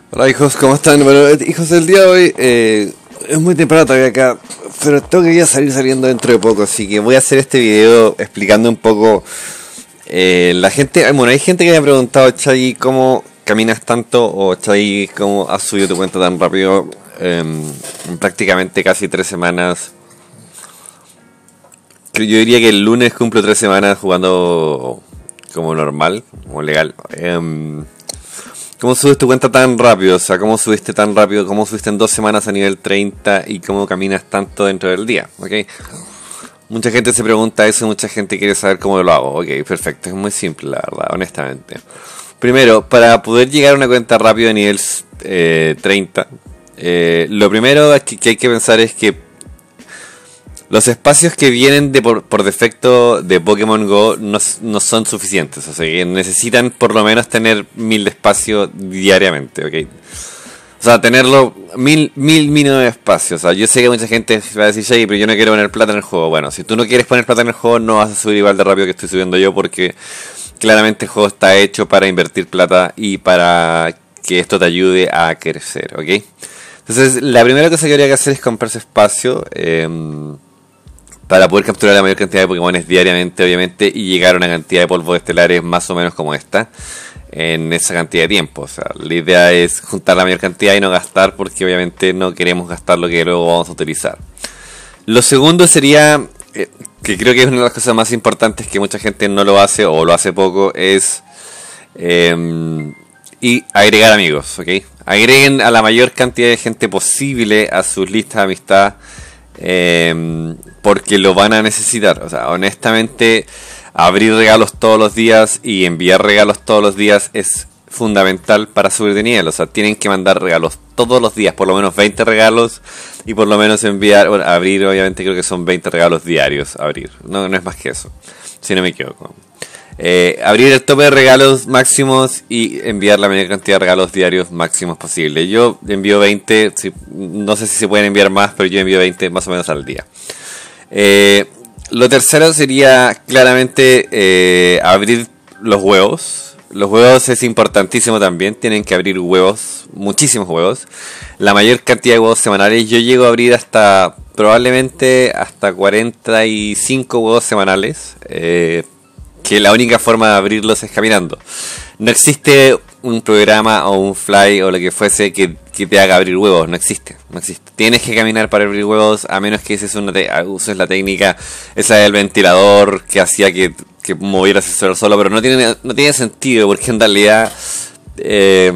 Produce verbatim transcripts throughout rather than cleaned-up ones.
Hola hijos, ¿cómo están? Bueno, hijos, el día de hoy eh, es muy temprano todavía acá, pero tengo que ya salir saliendo dentro de poco, así que voy a hacer este video explicando un poco eh, la gente. Bueno, hay gente que me ha preguntado, Chagui, ¿cómo caminas tanto? O Chagui, ¿cómo has subido tu cuenta tan rápido? Eh, en prácticamente casi tres semanas. Yo diría que el lunes cumplo tres semanas jugando como normal, como legal. Eh, ¿Cómo subes tu cuenta tan rápido? O sea, ¿cómo subiste tan rápido? ¿Cómo subiste en dos semanas a nivel treinta? ¿Y cómo caminas tanto dentro del día? ¿Ok? Mucha gente se pregunta eso, mucha gente quiere saber cómo lo hago. Ok, perfecto, es muy simple, la verdad, honestamente. Primero, para poder llegar a una cuenta rápido a nivel eh, treinta, eh, lo primero que, que hay que pensar es que los espacios que vienen de por, por defecto de Pokémon Go no, no son suficientes. O sea, que necesitan por lo menos tener mil de espacio diariamente, ¿ok? O sea, tenerlo mil, mil mínimo de espacio. O sea, yo sé que mucha gente va a decir, Jay, pero yo no quiero poner plata en el juego. Bueno, si tú no quieres poner plata en el juego, no vas a subir igual de rápido que estoy subiendo yo, porque claramente el juego está hecho para invertir plata y para que esto te ayude a crecer, ¿ok? Entonces, la primera cosa que habría que hacer es comprarse espacio. Eh, para poder capturar la mayor cantidad de Pokémones diariamente, obviamente, y llegar a una cantidad de polvos estelares más o menos como esta, en esa cantidad de tiempo. O sea, la idea es juntar la mayor cantidad y no gastar, porque obviamente no queremos gastar lo que luego vamos a utilizar. Lo segundo sería, eh, que creo que es una de las cosas más importantes que mucha gente no lo hace o lo hace poco, es eh, y agregar amigos, ¿ok? Agreguen a la mayor cantidad de gente posible a sus listas de amistad, Eh, porque lo van a necesitar. O sea, honestamente, abrir regalos todos los días y enviar regalos todos los días es fundamental para subir de nivel. O sea, tienen que mandar regalos todos los días, por lo menos veinte regalos, y por lo menos enviar, bueno, abrir, obviamente creo que son veinte regalos diarios, abrir, no, no es más que eso, si no me equivoco. Eh, abrir el tope de regalos máximos y enviar la mayor cantidad de regalos diarios máximos posible. Yo envío veinte, si, no sé si se pueden enviar más, pero yo envío veinte más o menos al día. Eh, lo tercero sería claramente eh, abrir los huevos. Los huevos es importantísimo también, tienen que abrir huevos, muchísimos huevos. La mayor cantidad de huevos semanales, yo llego a abrir hasta, probablemente hasta cuarenta y cinco huevos semanales. Eh, que la única forma de abrirlos es caminando. No existe un programa o un fly o lo que fuese que, que te haga abrir huevos. No existe, no existe. Tienes que caminar para abrir huevos, a menos que uses, una te uses la técnica esa del ventilador que hacía que, que movieras el suelo solo, pero no tiene, no tiene sentido, porque en realidad eh,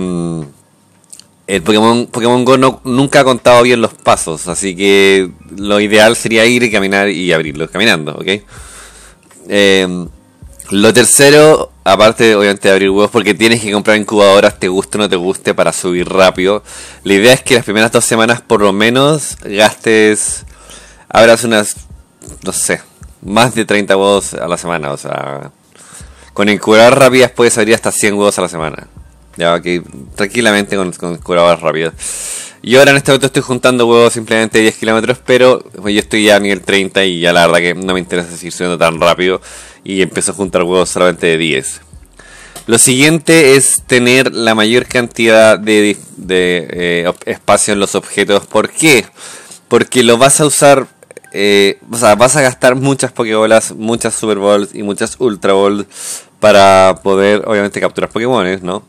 el Pokémon, Pokémon Go no, nunca ha contado bien los pasos, así que lo ideal sería ir y caminar y abrirlos caminando, ¿ok? Eh, Lo tercero, aparte obviamente de abrir huevos, porque tienes que comprar incubadoras, te guste o no te guste, para subir rápido. La idea es que las primeras dos semanas por lo menos gastes, abras unas, no sé, más de treinta huevos a la semana. O sea, con incubadoras rápidas puedes abrir hasta cien huevos a la semana. Ya, que tranquilamente con, con incubadoras rápidas. Yo ahora en este momento estoy juntando huevos simplemente diez kilómetros, pero yo estoy ya a nivel treinta y ya la verdad que no me interesa seguir subiendo tan rápido. Y empiezo a juntar huevos solamente de diez. Lo siguiente es tener la mayor cantidad de, de eh, espacio en los objetos. ¿Por qué? Porque lo vas a usar, eh, o sea, vas a gastar muchas Pokébolas, muchas Super Balls y muchas Ultra Balls para poder, obviamente, capturar Pokémones, ¿no?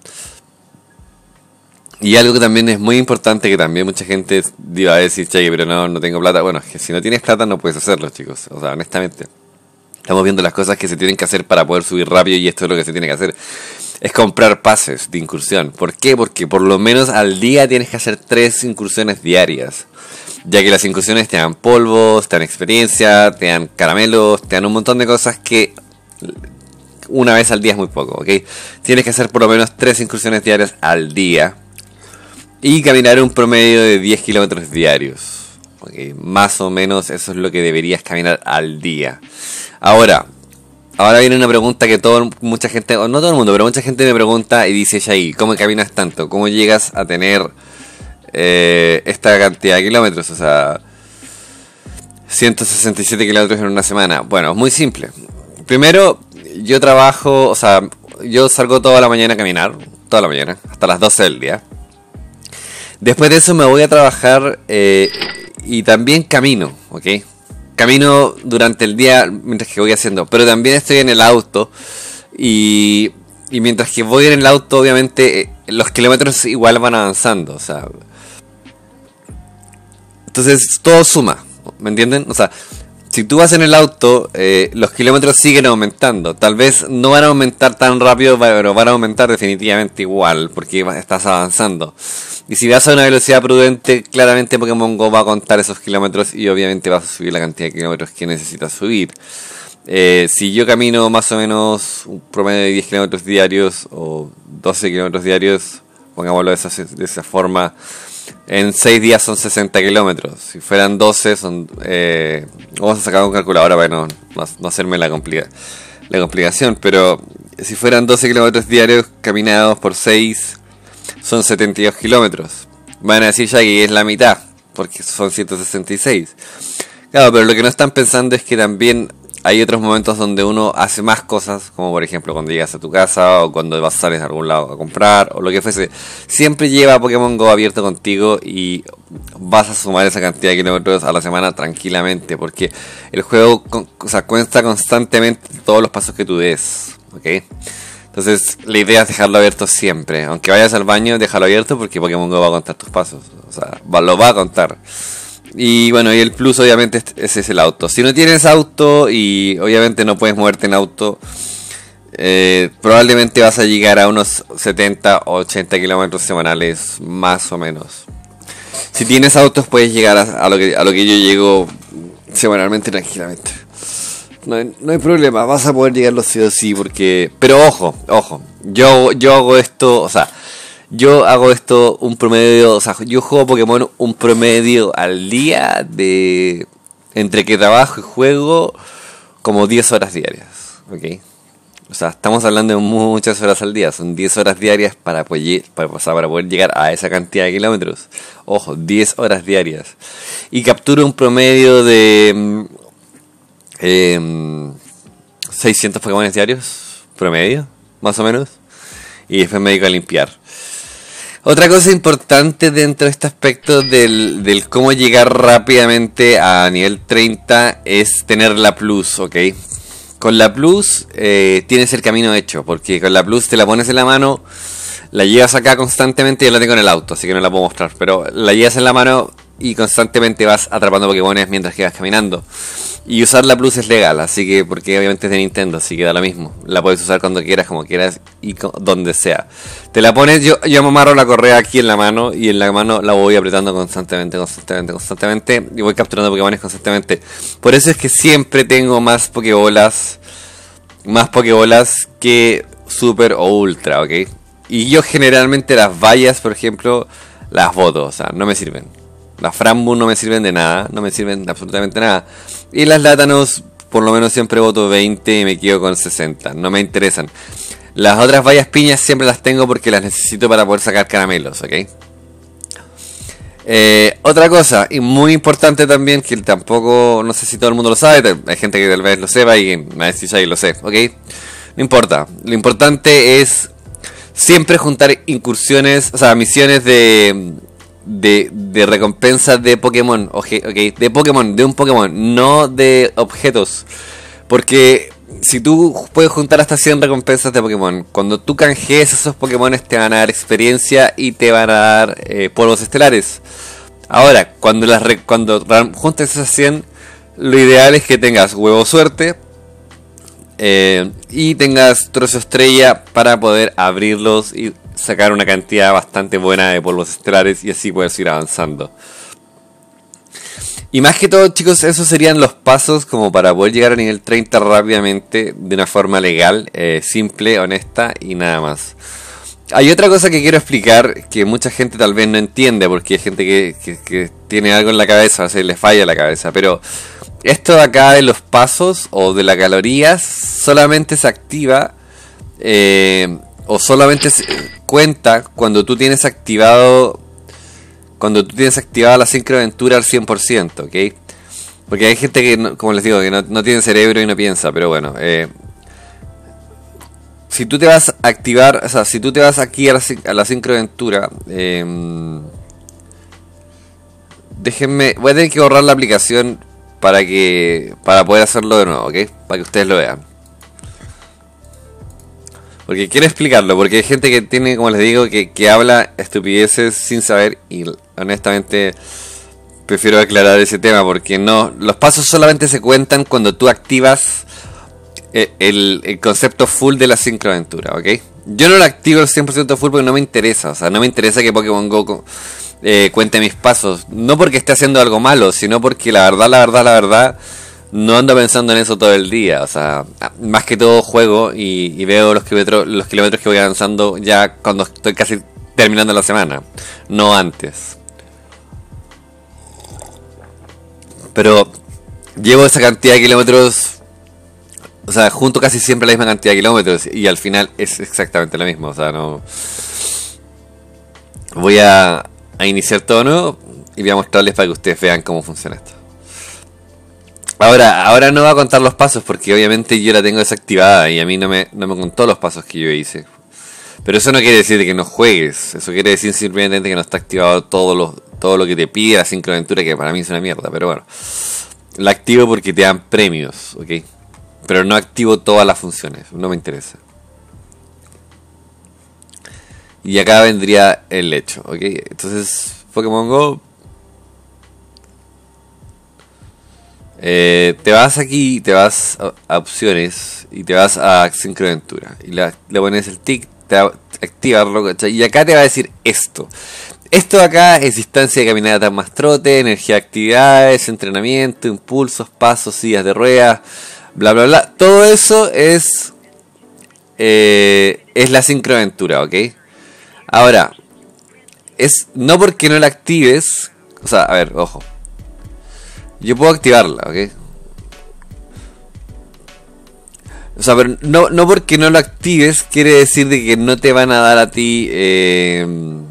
Y algo que también es muy importante, que también mucha gente iba a decir, che, pero no, no tengo plata. Bueno, es que si no tienes plata no puedes hacerlo, chicos. O sea, honestamente. Estamos viendo las cosas que se tienen que hacer para poder subir rápido, y esto es lo que se tiene que hacer. Es comprar pases de incursión. ¿Por qué? Porque por lo menos al día tienes que hacer tres incursiones diarias. Ya que las incursiones te dan polvos, te dan experiencia, te dan caramelos, te dan un montón de cosas que una vez al día es muy poco, ¿ok? Tienes que hacer por lo menos tres incursiones diarias al día. Y caminar un promedio de diez kilómetros diarios. ¿Ok? Más o menos eso es lo que deberías caminar al día. Ahora, ahora viene una pregunta que todo, mucha gente, o no todo el mundo, pero mucha gente me pregunta y dice, Shai, ¿cómo caminas tanto? ¿Cómo llegas a tener eh, esta cantidad de kilómetros? O sea, ciento sesenta y siete kilómetros en una semana. Bueno, es muy simple. Primero, yo trabajo, o sea, yo salgo toda la mañana a caminar, toda la mañana, hasta las doce del día. Después de eso me voy a trabajar eh, y también camino, ¿ok? Camino durante el día mientras que voy haciendo, pero también estoy en el auto y, y mientras que voy en el auto obviamente eh, los kilómetros igual van avanzando, o sea, entonces todo suma, ¿me entienden? O sea, si tú vas en el auto, eh, los kilómetros siguen aumentando. Tal vez no van a aumentar tan rápido, pero van a aumentar definitivamente igual, porque estás avanzando. Y si vas a una velocidad prudente, claramente Pokémon Go va a contar esos kilómetros y obviamente vas a subir la cantidad de kilómetros que necesitas subir. Eh, si yo camino más o menos un promedio de diez kilómetros diarios o doce kilómetros diarios, pongámoslo de esa, de esa forma, en seis días son sesenta kilómetros. Si fueran doce son... Eh, vamos a sacar un calculador para no, no, no hacerme la, complica, la complicación. Pero si fueran doce kilómetros diarios caminados por seis, son setenta y dos kilómetros. Van a decir ya que es la mitad, porque son ciento sesenta y seis. Claro, pero lo que no están pensando es que también hay otros momentos donde uno hace más cosas, como por ejemplo cuando llegas a tu casa o cuando vas sales a algún lado a comprar o lo que fuese. Siempre lleva Pokémon Go abierto contigo y vas a sumar esa cantidad de kilómetros a la semana tranquilamente, porque el juego o sea, cuenta constantemente todos los pasos que tú des, ¿ok? Entonces la idea es dejarlo abierto siempre. Aunque vayas al baño, déjalo abierto porque Pokémon Go va a contar tus pasos. O sea, lo va a contar. Y bueno, y el plus obviamente ese es el auto. Si no tienes auto y obviamente no puedes moverte en auto, eh, probablemente vas a llegar a unos setenta o ochenta kilómetros semanales más o menos. Si tienes autos puedes llegar a, a, lo, que, a lo que yo llego semanalmente tranquilamente. No hay, no hay problema, vas a poder llegarlo sí o sí porque... Pero ojo, ojo, yo, yo hago esto, o sea... Yo hago esto un promedio, o sea, yo juego Pokémon un promedio al día de... Entre que trabajo y juego, como diez horas diarias, ¿ok? O sea, estamos hablando de muchas horas al día, son diez horas diarias para poder, para, o sea, para poder llegar a esa cantidad de kilómetros. Ojo, diez horas diarias. Y capturo un promedio de... Eh, seiscientos Pokémon diarios, promedio, más o menos. Y después me dedico a limpiar. Otra cosa importante dentro de este aspecto del, del cómo llegar rápidamente a nivel treinta es tener la Plus, ¿ok? Con la Plus eh, tienes el camino hecho, porque con la Plus te la pones en la mano, la llevas acá constantemente, yo la tengo en el auto, así que no la puedo mostrar, pero la llevas en la mano y constantemente vas atrapando Pokémones mientras que vas caminando. Y usar la Plus es legal, así que, porque obviamente es de Nintendo, así que da lo mismo. La puedes usar cuando quieras, como quieras y donde sea. Te la pones, yo, yo me amarro la correa aquí en la mano y en la mano la voy apretando constantemente, constantemente, constantemente y voy capturando Pokémones constantemente. Por eso es que siempre tengo más Pokébolas, más Pokébolas que Super o Ultra, ¿ok? Y yo generalmente las vallas, por ejemplo, las boto, o sea, no me sirven. Las Frambu no me sirven de nada, no me sirven de absolutamente nada. Y las Látanos, por lo menos siempre voto veinte y me quedo con sesenta, no me interesan. Las otras vallas piñas siempre las tengo porque las necesito para poder sacar caramelos, ¿ok? Eh, otra cosa, y muy importante también, que tampoco, no sé si todo el mundo lo sabe, hay gente que tal vez lo sepa y me va a decir, ya lo sé, ¿ok? No importa, lo importante es siempre juntar incursiones, o sea, misiones de... De, de recompensas de Pokémon, okay, okay, de Pokémon, de un Pokémon, no de objetos. Porque si tú puedes juntar hasta cien recompensas de Pokémon, cuando tú canjees esos Pokémon te van a dar experiencia y te van a dar eh, polvos estelares. Ahora, cuando las re, cuando juntes esas cien, lo ideal es que tengas huevo suerte eh, y tengas trozo estrella para poder abrirlos y sacar una cantidad bastante buena de polvos estelares y así poder seguir avanzando. Y más que todo, chicos, esos serían los pasos como para poder llegar a nivel treinta rápidamente, de una forma legal, eh, simple, honesta y nada más. Hay otra cosa que quiero explicar que mucha gente tal vez no entiende, porque hay gente que, que, que tiene algo en la cabeza, o sea, le falla la cabeza, pero esto de acá de los pasos o de las calorías solamente se activa eh, o solamente se cuenta cuando tú tienes activado cuando tú tienes activada la sincroaventura al cien por ciento, ¿ok? Porque hay gente que, no, como les digo, que no, no tiene cerebro y no piensa, pero bueno, eh, si tú te vas a activar, o sea, si tú te vas aquí a la, a la sincroaventura, eh, déjenme, voy a tener que borrar la aplicación para que para poder hacerlo de nuevo, ¿ok? Para que ustedes lo vean. Porque quiero explicarlo, porque hay gente que tiene, como les digo, que, que habla estupideces sin saber y honestamente prefiero aclarar ese tema porque no, los pasos solamente se cuentan cuando tú activas el, el, el concepto full de la sincroaventura, ¿ok? Yo no lo activo al cien por ciento full porque no me interesa, o sea, no me interesa que Pokémon Go eh, cuente mis pasos, no porque esté haciendo algo malo, sino porque la verdad, la verdad, la verdad... No ando pensando en eso todo el día, o sea, más que todo juego y, y veo los kilómetros, los kilómetros que voy avanzando ya cuando estoy casi terminando la semana, no antes. Pero llevo esa cantidad de kilómetros, o sea, junto casi siempre la misma cantidad de kilómetros y al final es exactamente lo mismo, o sea, no... Voy a, a iniciar todo nuevo y voy a mostrarles para que ustedes vean cómo funciona esto. Ahora, ahora no va a contar los pasos porque obviamente yo la tengo desactivada y a mí no me, no me contó los pasos que yo hice. Pero eso no quiere decir que no juegues, eso quiere decir simplemente que no está activado todo lo, todo lo que te pide la sincroaventura, que para mí es una mierda, pero bueno. La activo porque te dan premios, ¿ok? Pero no activo todas las funciones, no me interesa. Y acá vendría el hecho, ¿ok? Entonces, Pokémon Go... Eh, te vas aquí, te vas a, a opciones y te vas a sincroaventura y la, le pones el tic, te va, activarlo, ¿cachai? Y acá te va a decir esto. Esto acá es distancia de caminata más trote, energía de actividades, entrenamiento, impulsos, pasos, sillas de ruedas, bla bla bla. Todo eso es eh, es la sincroaventura, ¿ok? Ahora, es no porque no la actives, o sea, a ver, ojo. Yo puedo activarla, ¿ok? O sea, pero no, no porque no lo actives quiere decir de que no te van a dar a ti... Eh,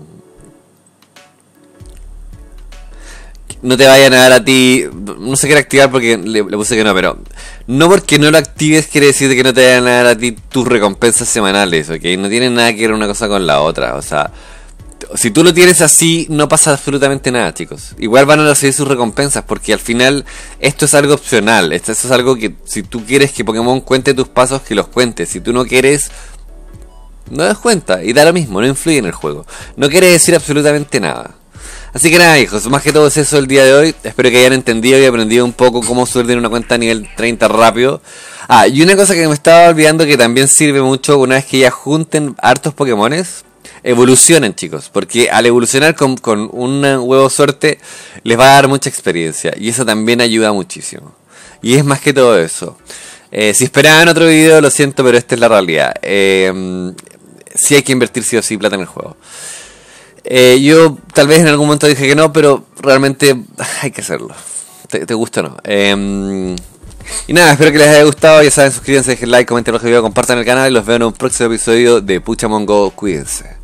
no te vayan a dar a ti... No se quiere activar porque le, le puse que no, pero... No porque no lo actives quiere decir de que no te vayan a dar a ti tus recompensas semanales, ¿ok? No tiene nada que ver una cosa con la otra, o sea... Si tú lo tienes así, no pasa absolutamente nada, chicos. Igual van a recibir sus recompensas, porque al final esto es algo opcional. Esto, esto es algo que si tú quieres que Pokémon cuente tus pasos, que los cuente. Si tú no quieres, no das cuenta. Y da lo mismo, no influye en el juego. No quiere decir absolutamente nada. Así que nada, hijos, más que todo es eso el día de hoy. Espero que hayan entendido y aprendido un poco cómo subir de una cuenta a nivel treinta rápido. Ah, y una cosa que me estaba olvidando que también sirve mucho una vez que ya junten hartos Pokémones. Evolucionen, chicos, porque al evolucionar con, con un huevo suerte les va a dar mucha experiencia y eso también ayuda muchísimo. Y es más que todo eso. Eh, si esperaban otro video, lo siento, pero esta es la realidad. Eh, sí hay que invertir sí o sí plata en el juego. Eh, yo tal vez en algún momento dije que no, pero realmente hay que hacerlo. ¿Te, te gusta o no? Eh, y nada, espero que les haya gustado. Ya saben, suscríbanse, dejen like, comenten los videos, compartan el canal y los veo en un próximo episodio de Pokémon Go. Cuídense.